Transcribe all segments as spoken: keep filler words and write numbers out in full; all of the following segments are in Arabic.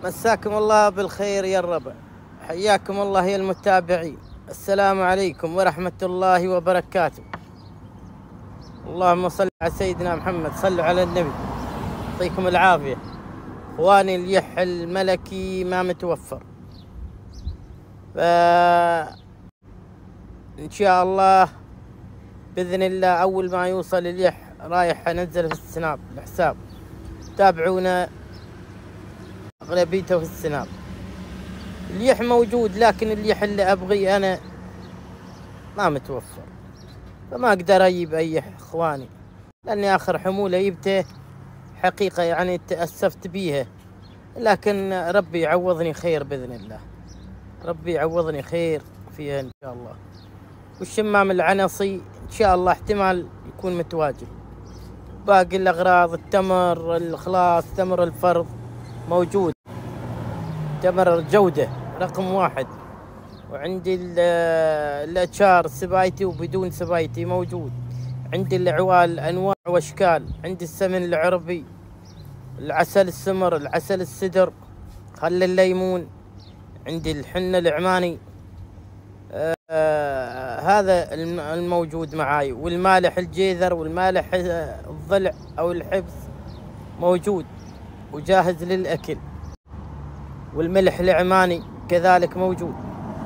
مساكم الله بالخير يا الربع، حياكم الله يا المتابعين. السلام عليكم ورحمة الله وبركاته. اللهم صل على سيدنا محمد، صلوا على النبي، يعطيكم العافية. اخواني اليح الملكي ما متوفر، ف ان شاء الله باذن الله اول ما يوصل اليح رايح انزل في السناب الحساب، تابعونا اغلبيته في السناب. اليح موجود، لكن اليح اللي ابغيه انا ما متوفر، فما اقدر اجيب اي اخواني، لاني اخر حمولة جبته حقيقة يعني تأسفت بيها، لكن ربي يعوضني خير بإذن الله، ربي يعوضني خير فيها إن شاء الله. والشمام العنصي إن شاء الله احتمال يكون متواجد. باقي الأغراض التمر الخلاص، تمر الفرض موجود، تمر الجودة رقم واحد، وعندي الأشار سبايتي وبدون سبايتي موجود، عندي العوال أنواع وأشكال، عندي السمن العربي، العسل السمر، العسل السدر، خل الليمون، عندي الحنة العماني، آه هذا الموجود معاي، والمالح الجيذر والمالح الضلع أو الحبس موجود وجاهز للأكل، والملح العماني كذلك موجود.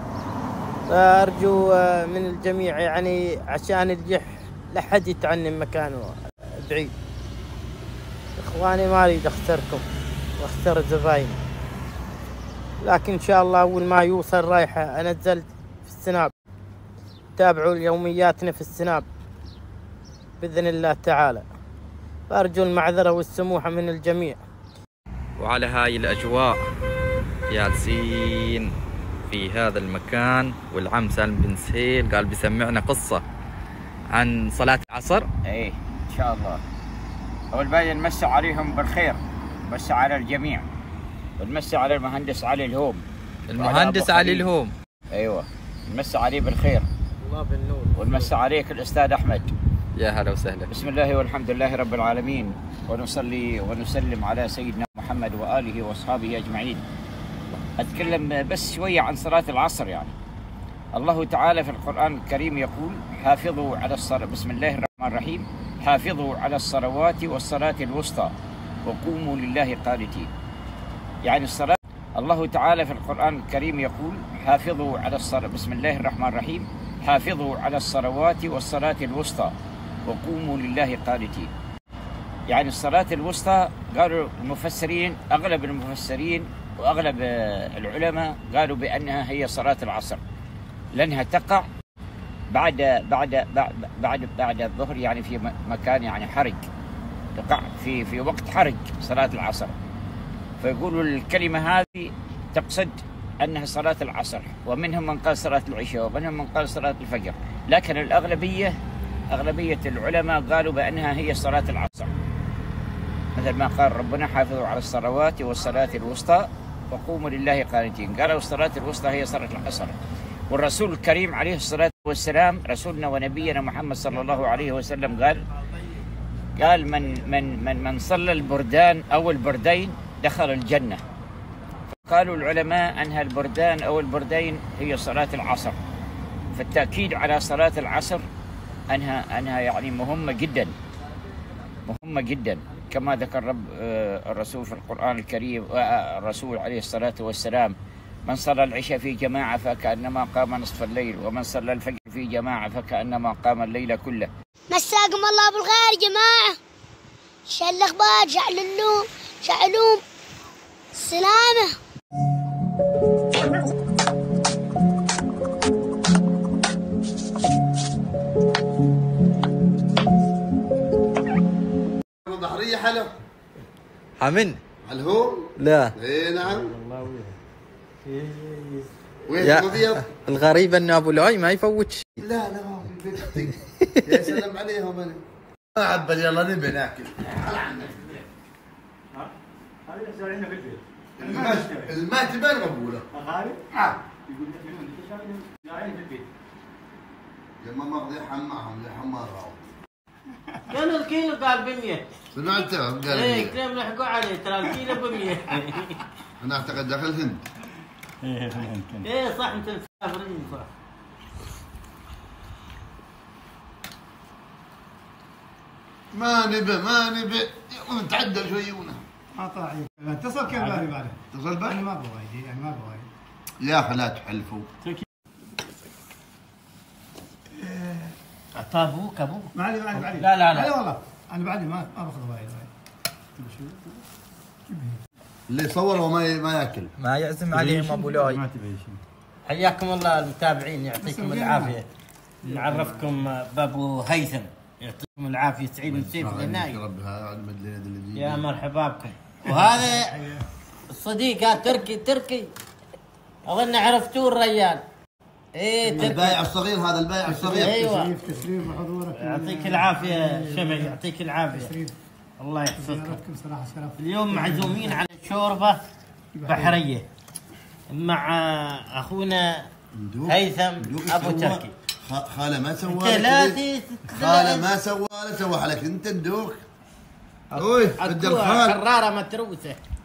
فأرجو من الجميع يعني عشان الجح لا حد يتعنم مكانه بعيد. اخواني ما اريد اخسركم واخسر زبايني، لكن ان شاء الله اول ما يوصل رايحه انزل في السناب، تابعوا يومياتنا في السناب باذن الله تعالى. فارجو المعذره والسموحه من الجميع. وعلى هاي الاجواء جالسين في هذا المكان، والعم سالم بن سهيل قال بيسمعنا قصه عن صلاة العصر. ايه ان شاء الله. اول باقي نمسي عليهم بالخير، نمسي على الجميع، ونمسي على المهندس علي الهوم. المهندس علي الهوم، ايوه نمسي عليه بالخير. الله بالنور. ونمسي عليك الاستاذ احمد. يا هلا وسهلا. بسم الله والحمد لله رب العالمين، ونصلي ونسلم على سيدنا محمد واله واصحابه اجمعين. اتكلم بس شويه عن صلاة العصر. يعني الله تعالى في القرآن الكريم يقول: حافظوا على الصلاة، بسم الله الرحمن الرحيم، حافظوا على الصلوات والصلاة الوسطى وقوموا لله قانتين. يعني الصلاة، الله تعالى في القرآن الكريم يقول: حافظوا على الصلاة، بسم الله الرحمن الرحيم، حافظوا على الصلوات والصلاة الوسطى وقوموا لله قانتين. يعني الصلاة الوسطى قالوا المفسرين، أغلب المفسرين وأغلب العلماء قالوا بأنها هي صلاة العصر، لأنها تقع بعد بعد بعد بعد, بعد الظهر، يعني في مكان يعني حرج، تقع في في وقت حرج صلاة العصر. فيقولوا الكلمة هذه تقصد أنها صلاة العصر، ومنهم من قال صلاة العشاء، ومنهم من قال صلاة الفجر، لكن الأغلبية أغلبية العلماء قالوا بأنها هي صلاة العصر، مثل ما قال ربنا: حافظوا على الصلوات والصلاة الوسطى وقوموا لله قانتين. قالوا الصلاة الوسطى هي صلاة العصر. والرسول الكريم عليه الصلاة والسلام، رسولنا ونبينا محمد صلى الله عليه وسلم، قال قال من من من من صلى البردان أو البردين دخل الجنة. قالوا العلماء أنها البردان أو البردين هي صلاة العصر، فالتأكيد على صلاة العصر أنها أنها يعني مهمة جدا، مهمة جدا، كما ذكر رب الرسول في القرآن الكريم، الرسول عليه الصلاة والسلام: من صلى العشاء في جماعة فكأنما قام نصف الليل، ومن صلى الفجر في جماعة فكأنما قام الليل كله. مساكم الله بالخير يا جماعة، شو الأخبار؟ شعللوم شعلوم سلامة. ظهرية حلو حمن الهوم؟ لا. اي نعم. يا الغريب ان ابو لؤي ما يفوت شيء. لا لا ما في البيت. يا سلام عليهم. انا ما عبد يلا نبي ناكل. هذه سوينا في البيت. المات بين مقبوله. غالي؟ اه. يقول لك جايين في البيت. لما مرضي حماهم لحمار راو. كان الكيلو قال ب مية. شنو انت قال ايه كلام لحقوا عليه ترى الكيلو ب مية. انا اعتقد داخل الهند. ايه في الهند. ايه صح انت مسافرين صح. ما نبي ما نبي نتعدى شوي ونا. ما طاعي اتصل كيف بالي بعده. اتصل بالي يعني ما بوايد يعني ما بوايد. يا اخي لا تحلفوا. اعطاه ابوك ابوك. ما علي ما علي ما علي. لا لا لا. اي والله انا بعدي ما ما باخذ وايد وايد. اللي صور وما ما ياكل. ما يعزم عليهم ابو لؤي. ما تبي شيء. حياكم الله المتابعين يعطيكم العافيه. نعرفكم بابو هيثم يعطيكم العافيه سعيد بن سيف العناي. يا مرحبا بكم. وهذا الصديق تركي تركي اظن عرفتوه الريال. ايه تركي البايع الصغير هذا البايع الصغير. ايوه تشريف تشريف وحضورك. يعطيك العافيه شمع يعطيك العافيه. تشريف. الله يحفظكم. زيارتكم صراحه شرف. اليوم معزومين على شوربه بحريه مع اخونا هيثم ابو تركي. خاله ما سوى انت لك لا كذي. تي- خاله ما سوى لك سوى لك انت ندوك. اوي بدل خال حراره متروسه.